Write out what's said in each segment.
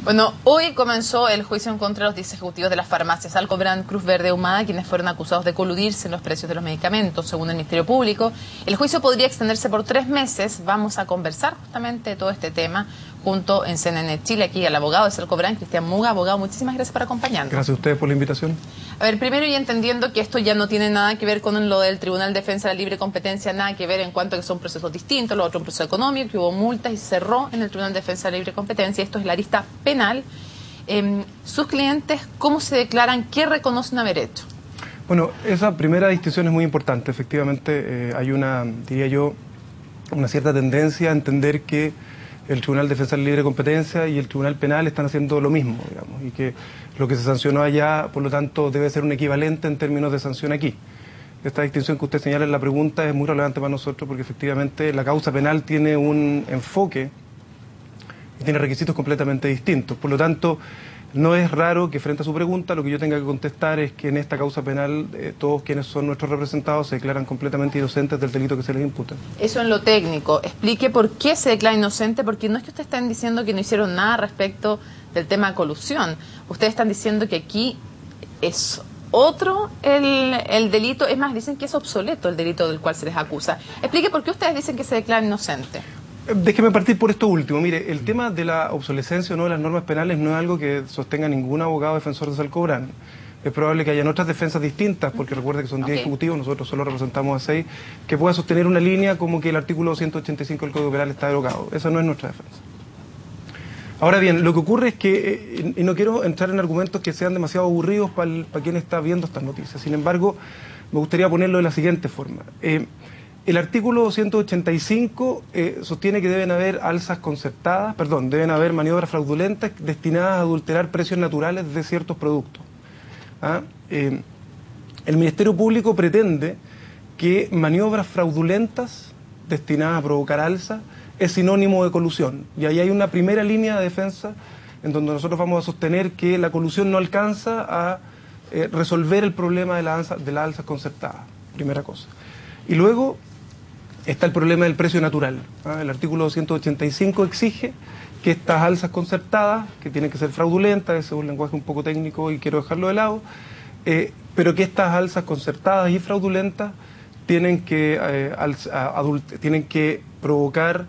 Bueno, hoy comenzó el juicio en contra de los 10 ejecutivos de las farmacias Alcobrán, Cruz Verde, Ahumada, quienes fueron acusados de coludirse en los precios de los medicamentos, según el Ministerio Público. El juicio podría extenderse por 3 meses. Vamos a conversar justamente de todo este tema junto en CNN Chile, aquí al abogado de Alcobrán, Cristian Muga. Abogado, muchísimas gracias por acompañarnos. Gracias a ustedes por la invitación. A ver, primero y entendiendo que esto ya no tiene nada que ver con lo del Tribunal de Defensa de la Libre Competencia, nada que ver en cuanto a que son procesos distintos, lo otro un proceso económico, que hubo multas y cerró en el Tribunal de Defensa de la Libre Competencia. Esto es la arista penal. Sus clientes, ¿cómo se declaran? ¿Qué reconocen haber hecho? Bueno, esa primera distinción es muy importante. Efectivamente, hay diría yo, una cierta tendencia a entender que el Tribunal de Defensa de la Libre Competencia y el Tribunal Penal están haciendo lo mismo, digamos, y que lo que se sancionó allá, por lo tanto, debe ser un equivalente en términos de sanción aquí. Esta distinción que usted señala en la pregunta es muy relevante para nosotros porque efectivamente la causa penal tiene un enfoque y tiene requisitos completamente distintos. Por lo tanto, no es raro que frente a su pregunta lo que yo tenga que contestar es que en esta causa penal todos quienes son nuestros representados se declaran completamente inocentes del delito que se les imputa. Eso en lo técnico. Explique por qué se declara inocente, porque no es que ustedes estén diciendo que no hicieron nada respecto del tema de colusión. Ustedes están diciendo que aquí es otro el delito, es más, dicen que es obsoleto el delito del cual se les acusa. Explique por qué ustedes dicen que se declara inocente. Déjeme partir por esto último. Mire, el tema de la obsolescencia o no de las normas penales no es algo que sostenga ningún abogado defensor de Alcobrán. Es probable que hayan otras defensas distintas, porque recuerde que son 10 ejecutivos, nosotros solo representamos a 6, que puedan sostener una línea como que el artículo 185 del Código Penal está derogado. Esa no es nuestra defensa. Ahora bien, lo que ocurre es que, y no quiero entrar en argumentos que sean demasiado aburridos para quien está viendo estas noticias, sin embargo, me gustaría ponerlo de la siguiente forma. El artículo 185 sostiene que deben haber deben haber maniobras fraudulentas destinadas a adulterar precios naturales de ciertos productos. El Ministerio Público pretende que maniobras fraudulentas destinadas a provocar alza es sinónimo de colusión. Y ahí hay una primera línea de defensa en donde nosotros vamos a sostener que la colusión no alcanza a resolver el problema de la alza concertada. Primera cosa. Y luego está el problema del precio natural. El artículo 185 exige que estas alzas concertadas, que tienen que ser fraudulentas, ese es un lenguaje un poco técnico y quiero dejarlo de lado, pero que estas alzas concertadas y fraudulentas tienen que provocar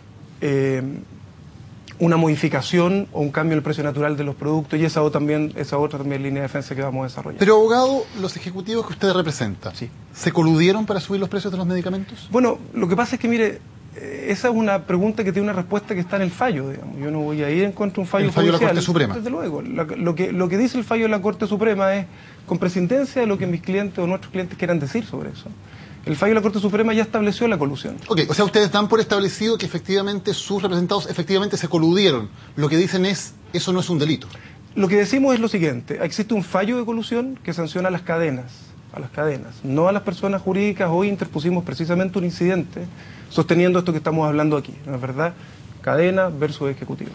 una modificación o un cambio en el precio natural de los productos, y esa otra también línea de defensa que vamos a desarrollar. Pero, abogado, los ejecutivos que usted representa, sí, ¿se coludieron para subir los precios de los medicamentos? Bueno, lo que pasa es que, mire, esa es una pregunta que tiene una respuesta que está en el fallo, digamos. Yo no voy a ir en contra de un fallo judicial. ¿El fallo de la Corte Suprema? Desde luego. Lo que dice el fallo de la Corte Suprema es con prescindencia de lo que mis clientes o nuestros clientes quieran decir sobre eso. El fallo de la Corte Suprema ya estableció la colusión. Ok, o sea, ustedes dan por establecido que efectivamente sus representados efectivamente se coludieron. Lo que dicen es, eso no es un delito. Lo que decimos es lo siguiente: existe un fallo de colusión que sanciona a las cadenas, no a las personas jurídicas. Hoy interpusimos precisamente un incidente sosteniendo esto que estamos hablando aquí, ¿no es verdad? Cadena versus ejecutivo.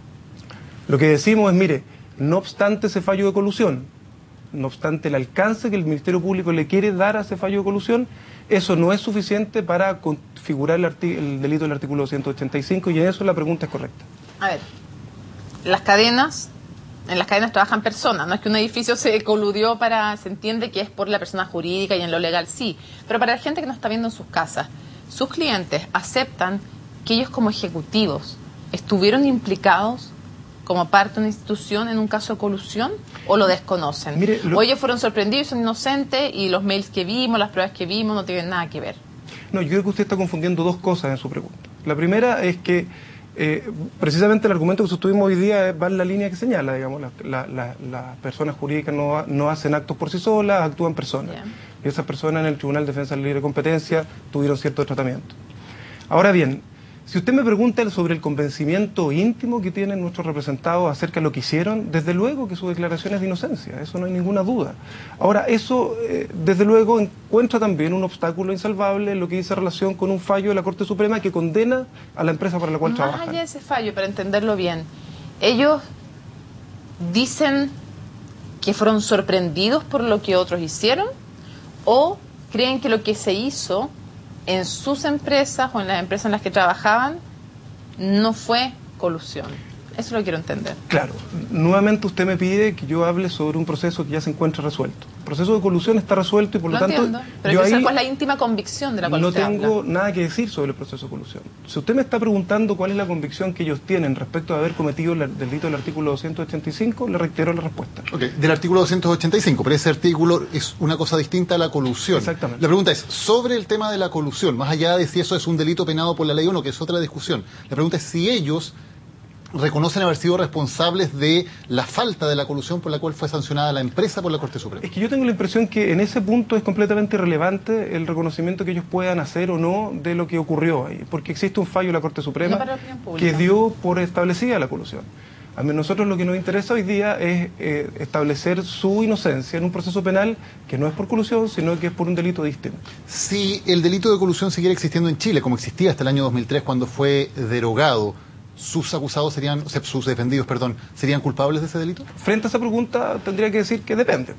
Lo que decimos es, mire, no obstante ese fallo de colusión, no obstante el alcance que el Ministerio Público le quiere dar a ese fallo de colusión, eso no es suficiente para configurar el delito del artículo 185, y en eso la pregunta es correcta. A ver, en las cadenas trabajan personas, no es que un edificio se coludió se entiende que es por la persona jurídica y en lo legal sí, pero para la gente que nos está viendo en sus casas, sus clientes aceptan que ellos como ejecutivos estuvieron implicados como parte de una institución en un caso de colusión, o lo desconocen. Mire, o ellos fueron sorprendidos y son inocentes y los mails que vimos, las pruebas que vimos no tienen nada que ver. No, yo creo que usted está confundiendo dos cosas en su pregunta. La primera es que precisamente el argumento que sostuvimos hoy día va en la línea que señala, digamos, las personas jurídicas no hacen actos por sí solas, actúan personas. Yeah. Y esas personas en el Tribunal de Defensa de la Libre Competencia tuvieron cierto tratamiento. Ahora bien, si usted me pregunta sobre el convencimiento íntimo que tienen nuestros representados acerca de lo que hicieron, desde luego que su declaración es de inocencia, eso no hay ninguna duda. Ahora, eso desde luego encuentra también un obstáculo insalvable en lo que dice relación con un fallo de la Corte Suprema que condena a la empresa para la cual trabajan. Más allá de ese fallo, para entenderlo bien, ellos dicen que fueron sorprendidos por lo que otros hicieron, o creen que lo que se hizo en sus empresas o en las empresas en las que trabajaban no fue colusión. Eso lo quiero entender. Claro, nuevamente usted me pide que yo hable sobre un proceso que ya se encuentra resuelto. El proceso de colusión está resuelto y por lo tanto... Entiendo, pero yo ahí cuál es la íntima convicción de la cual no usted tengo habla. nada que decir sobre el proceso de colusión. Si usted me está preguntando cuál es la convicción que ellos tienen respecto de haber cometido el delito del artículo 285, le reitero la respuesta. Ok, del artículo 285, pero ese artículo es una cosa distinta a la colusión. Exactamente. La pregunta es, sobre el tema de la colusión, más allá de si eso es un delito penado por la ley o no, que es otra discusión, la pregunta es si ellos reconocen haber sido responsables de la falta de la colusión por la cual fue sancionada la empresa por la Corte Suprema. Es que yo tengo la impresión que en ese punto es completamente irrelevante el reconocimiento que ellos puedan hacer o no de lo que ocurrió ahí, porque existe un fallo de la Corte Suprema que dio por establecida la colusión. A nosotros lo que nos interesa hoy día es establecer su inocencia en un proceso penal que no es por colusión, sino que es por un delito distinto. Si el delito de colusión siguiera existiendo en Chile, como existía hasta el año 2003 cuando fue derogado, sus acusados serían, sus defendidos, perdón, ¿serían culpables de ese delito? Frente a esa pregunta tendría que decir que depende,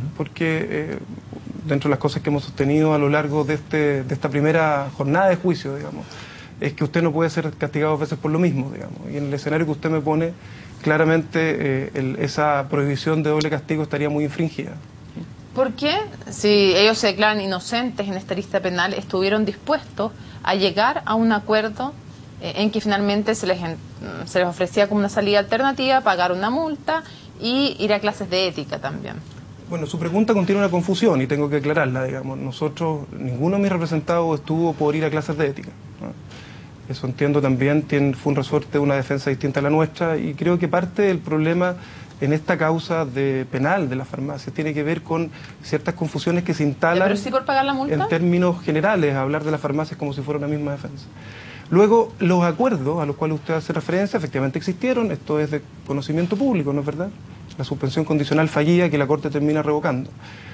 porque dentro de las cosas que hemos sostenido a lo largo de esta primera jornada de juicio, digamos, es que usted no puede ser castigado a veces por lo mismo, digamos, y en el escenario que usted me pone, claramente esa prohibición de doble castigo estaría muy infringida. ¿Por qué, si ellos se declaran inocentes en esta lista penal, estuvieron dispuestos a llegar a un acuerdo en que finalmente se les ofrecía como una salida alternativa, pagar una multa y ir a clases de ética también? Bueno, su pregunta contiene una confusión y tengo que aclararla, digamos. Nosotros, ninguno de mis representados estuvo por ir a clases de ética, ¿no? Eso entiendo también, fue un resorte de una defensa distinta a la nuestra y creo que parte del problema en esta causa penal de las farmacias tiene que ver con ciertas confusiones que se instalan. ¿Pero sí por pagar la multa? En términos generales, hablar de las farmacias como si fuera una misma defensa. Luego, los acuerdos a los cuales usted hace referencia efectivamente existieron, esto es de conocimiento público, ¿no es verdad? La suspensión condicional fallida que la Corte termina revocando.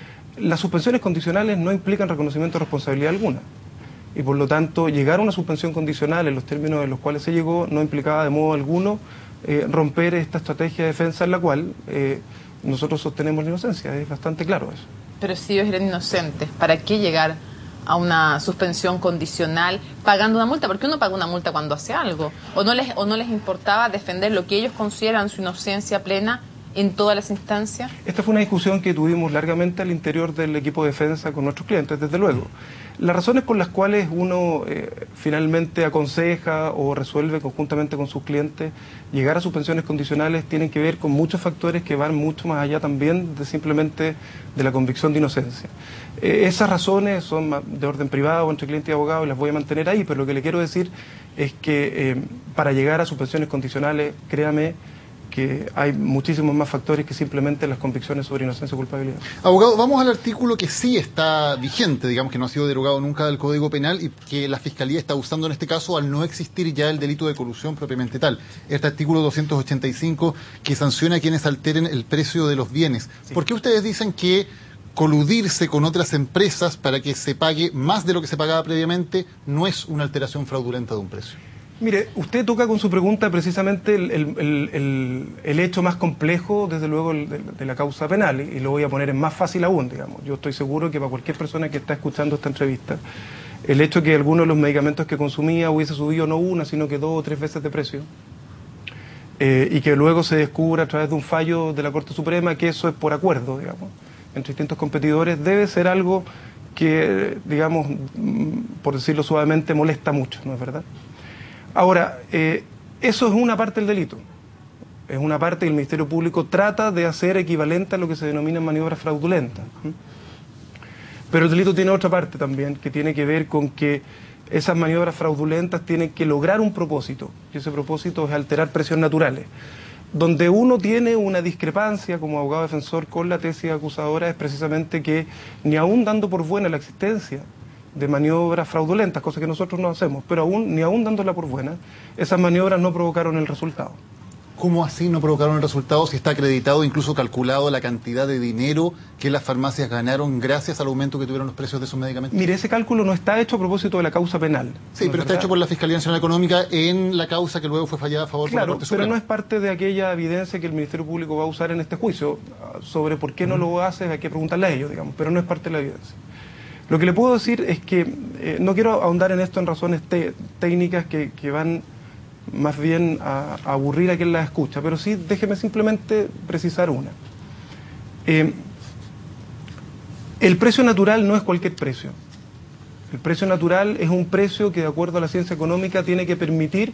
Las suspensiones condicionales no implican reconocimiento de responsabilidad alguna y por lo tanto llegar a una suspensión condicional en los términos en los cuales se llegó no implicaba de modo alguno romper esta estrategia de defensa en la cual nosotros sostenemos la inocencia, es bastante claro eso. Pero si ellos eran inocentes, ¿para qué llegar a una suspensión condicional pagando una multa? Porque uno paga una multa cuando hace algo. ¿O no les importaba defender lo que ellos consideran su inocencia plena en todas las instancias? Esta fue una discusión que tuvimos largamente al interior del equipo de defensa con nuestros clientes, desde luego. Las razones por las cuales uno finalmente aconseja o resuelve conjuntamente con sus clientes llegar a suspensiones condicionales tienen que ver con muchos factores que van mucho más allá también de simplemente de la convicción de inocencia. Esas razones son de orden privado entre cliente y abogado y las voy a mantener ahí, pero lo que le quiero decir es que para llegar a suspensiones condicionales, créame, que hay muchísimos más factores que simplemente las convicciones sobre inocencia o culpabilidad. Abogado, vamos al artículo que sí está vigente, digamos que no ha sido derogado nunca del Código Penal y que la Fiscalía está usando en este caso al no existir ya el delito de colusión propiamente tal. Este artículo 285 que sanciona a quienes alteren el precio de los bienes. Sí. ¿Por qué ustedes dicen que coludirse con otras empresas para que se pague más de lo que se pagaba previamente no es una alteración fraudulenta de un precio? Mire, usted toca con su pregunta precisamente el hecho más complejo, desde luego, de la causa penal, y lo voy a poner en más fácil aún, digamos. Yo estoy seguro que para cualquier persona que está escuchando esta entrevista, el hecho que alguno de los medicamentos que consumía hubiese subido no una, sino que 2 o 3 veces de precio, y que luego se descubra a través de un fallo de la Corte Suprema que eso es por acuerdo, digamos, entre distintos competidores, debe ser algo que, digamos, por decirlo suavemente, molesta mucho, ¿no es verdad? Ahora, eso es una parte del delito. Es una parte que el Ministerio Público trata de hacer equivalente a lo que se denomina maniobras fraudulentas. Pero el delito tiene otra parte también, que tiene que ver con que esas maniobras fraudulentas tienen que lograr un propósito, y ese propósito es alterar precios naturales. Donde uno tiene una discrepancia como abogado defensor con la tesis acusadora es precisamente que ni aún dando por buena la existencia de maniobras fraudulentas, cosa que nosotros no hacemos, pero ni aún dándola por buena, esas maniobras no provocaron el resultado. ¿Cómo así no provocaron el resultado si está acreditado, incluso calculado, la cantidad de dinero que las farmacias ganaron gracias al aumento que tuvieron los precios de esos medicamentos? Mire, ese cálculo no está hecho a propósito de la causa penal. Sí, ¿no pero está hecho por la Fiscalía Nacional Económica en la causa que luego fue fallada a favor de la Corte Suprema. Pero no es parte de aquella evidencia que el Ministerio Público va a usar en este juicio. Sobre por qué no lo hace hay que preguntarle a ellos, digamos, pero no es parte de la evidencia. Lo que le puedo decir es que no quiero ahondar en esto en razones técnicas que van más bien a aburrir a quien las escucha, pero sí déjeme simplemente precisar una. El precio natural no es cualquier precio. El precio natural es un precio que, de acuerdo a la ciencia económica, tiene que permitir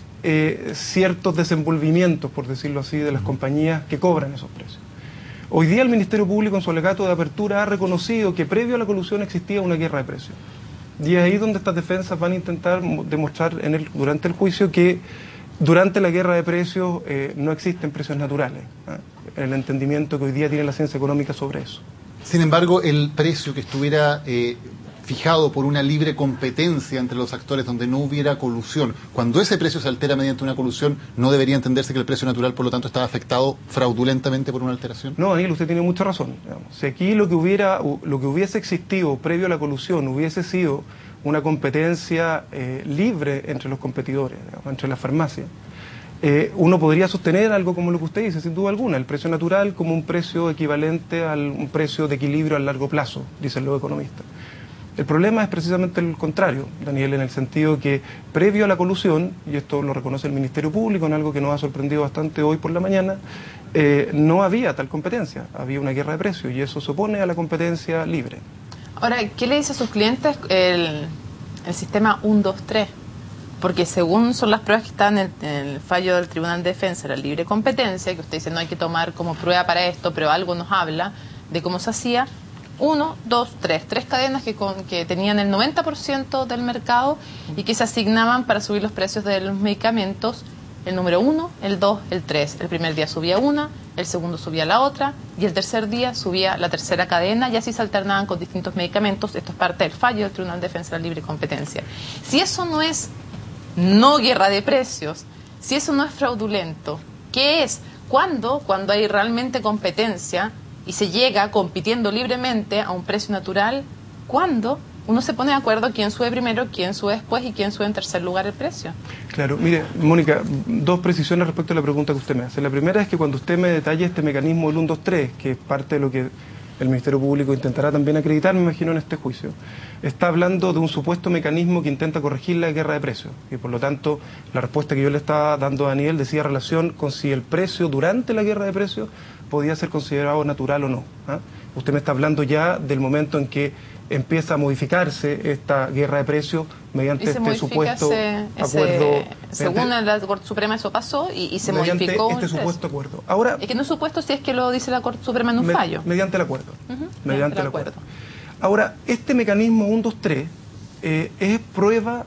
ciertos desenvolvimientos, por decirlo así, de las compañías que cobran esos precios. Hoy día el Ministerio Público, en su alegato de apertura, ha reconocido que previo a la colusión existía una guerra de precios. Y es ahí donde estas defensas van a intentar demostrar durante el juicio que durante la guerra de precios no existen precios naturales, el entendimiento que hoy día tiene la ciencia económica sobre eso. Sin embargo, el precio que estuviera fijado por una libre competencia entre los actores donde no hubiera colusión, cuando ese precio se altera mediante una colusión, ¿no debería entenderse que el precio natural, por lo tanto, estaba afectado fraudulentamente por una alteración? No, Daniel, usted tiene mucha razón. Digamos. Si aquí lo que hubiese existido previo a la colusión hubiese sido una competencia libre entre los competidores, digamos, entre las farmacias, uno podría sostener algo como lo que usted dice, sin duda alguna, el precio natural como un precio equivalente a un precio de equilibrio a largo plazo, dicen los economistas. El problema es precisamente el contrario, Daniel, en el sentido que previo a la colusión, y esto lo reconoce el Ministerio Público en algo que nos ha sorprendido bastante hoy por la mañana, no había tal competencia, había una guerra de precios y eso se opone a la competencia libre. Ahora, ¿qué le dice a sus clientes el sistema 1, 2, 3? Porque según son las pruebas que están en el fallo del Tribunal de Defensa, la libre competencia, que usted dice no hay que tomar como prueba para esto, pero algo nos habla de cómo se hacía. 1, 2, 3. 3 cadenas que tenían el 90% del mercado y que se asignaban para subir los precios de los medicamentos. El número 1, el 2, el 3. El primer día subía una, el segundo subía la otra y el tercer día subía la tercera cadena y así se alternaban con distintos medicamentos. Esto es parte del fallo del Tribunal de Defensa de la Libre Competencia. Si eso no es guerra de precios, si eso no es fraudulento, ¿qué es? ¿Cuándo? Cuando hay realmente competencia y se llega compitiendo libremente a un precio natural, ¿cuándo? Uno se pone de acuerdo quién sube primero, quién sube después y quién sube en tercer lugar el precio. Claro, mire, Mónica, dos precisiones respecto a la pregunta que usted me hace. La primera es que cuando usted me detalla este mecanismo del 1, 2, 3, que es parte de lo que el Ministerio Público intentará también acreditar, me imagino, en este juicio, está hablando de un supuesto mecanismo que intenta corregir la guerra de precios. Y por lo tanto, la respuesta que yo le estaba dando a Daniel decía relación con si el precio durante la guerra de precios podía ser considerado natural o no. Usted me está hablando ya del momento en que empieza a modificarse esta guerra de precios mediante este supuesto acuerdo. Según la Corte Suprema eso pasó y se mediante modificó este supuesto acuerdo. Ahora, es que no es supuesto si es que lo dice la Corte Suprema en un fallo. Mediante el acuerdo. Mediante el acuerdo. Ahora, este mecanismo 1, 2, 3 es prueba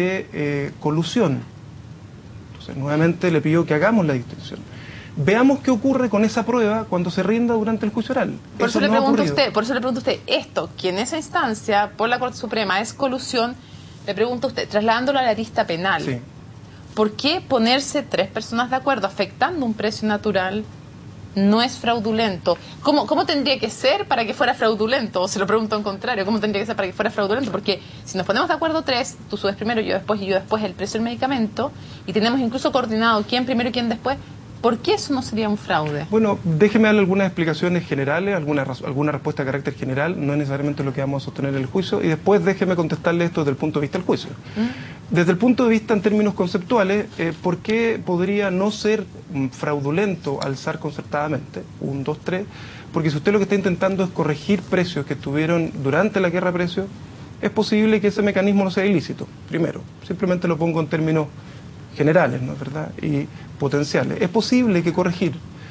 de colusión. Entonces, nuevamente le pido que hagamos la distinción. Veamos qué ocurre con esa prueba cuando se rinda durante el juicio oral. Por eso le pregunto a usted, esto, que en esa instancia, por la Corte Suprema, es colusión, le pregunto a usted, trasladándolo a la arista penal, sí. ¿Por qué ponerse 3 personas de acuerdo afectando un precio natural no es fraudulento? ¿Cómo tendría que ser para que fuera fraudulento? O se lo pregunto en contrario, ¿cómo tendría que ser para que fuera fraudulento? Porque si nos ponemos de acuerdo 3, tú subes primero, yo después y yo después el precio del medicamento, y tenemos incluso coordinado quién primero y quién después, ¿por qué eso no sería un fraude? Bueno, déjeme darle algunas explicaciones generales, alguna respuesta de carácter general, no es necesariamente lo que vamos a sostener en el juicio, y después déjeme contestarle esto desde el punto de vista del juicio. Desde el punto de vista en términos conceptuales, ¿por qué podría no ser fraudulento alzar concertadamente? 1, 2, 3, porque si usted lo que está intentando es corregir precios que estuvieron durante la guerra de precios, es posible que ese mecanismo no sea ilícito, primero. Simplemente lo pongo en términos generales, ¿no es verdad? Y potenciales. Es posible que corregir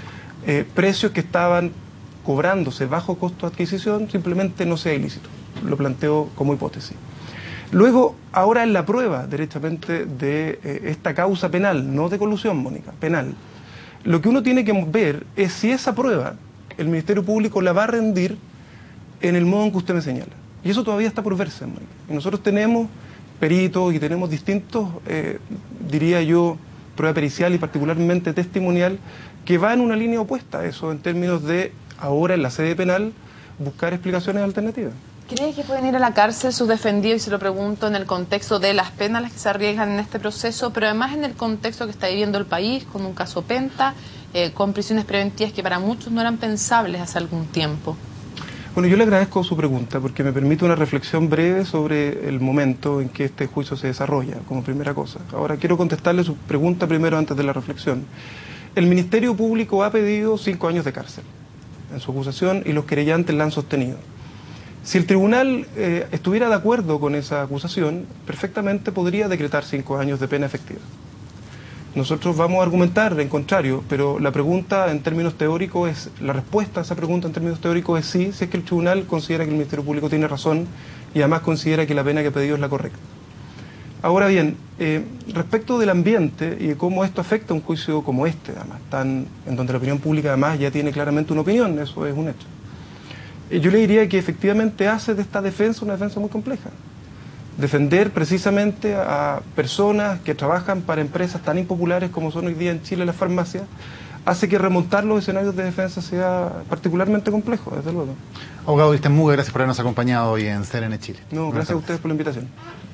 precios que estaban cobrándose bajo costo de adquisición simplemente no sea ilícito. Lo planteo como hipótesis. Luego, ahora en la prueba, derechamente, de esta causa penal, no de colusión, Mónica, penal, lo que uno tiene que ver es si esa prueba el Ministerio Público la va a rendir en el modo en que usted me señala. Y eso todavía está por verse, Mónica. Y nosotros tenemos peritos y tenemos distintos, diría yo, prueba pericial y particularmente testimonial, que va en una línea opuesta a eso, en términos de, ahora en la sede penal, buscar explicaciones alternativas. ¿Cree que pueden ir a la cárcel sus defendidos, y se lo pregunto en el contexto de las penas a las que se arriesgan en este proceso, pero además en el contexto que está viviendo el país, con un caso Penta, con prisiones preventivas que para muchos no eran pensables hace algún tiempo? Bueno, yo le agradezco su pregunta porque me permite una reflexión breve sobre el momento en que este juicio se desarrolla, como primera cosa. Ahora, quiero contestarle su pregunta primero antes de la reflexión. El Ministerio Público ha pedido 5 años de cárcel en su acusación y los querellantes la han sostenido. Si el tribunal estuviera de acuerdo con esa acusación, perfectamente podría decretar 5 años de pena efectiva. Nosotros vamos a argumentar en contrario, pero la pregunta en términos teóricos es, la respuesta a esa pregunta en términos teóricos es sí, si es que el tribunal considera que el Ministerio Público tiene razón y además considera que la pena que ha pedido es la correcta. Ahora bien, respecto del ambiente y de cómo esto afecta a un juicio como este, además, en donde la opinión pública además ya tiene claramente una opinión, eso es un hecho. Yo le diría que efectivamente hace de esta defensa una defensa muy compleja. Defender precisamente a personas que trabajan para empresas tan impopulares como son hoy día en Chile las farmacias, hace que remontar los escenarios de defensa sea particularmente complejo, desde luego. Abogado Cristian Muga, gracias por habernos acompañado hoy en CNN Chile. No, gracias a ustedes por la invitación.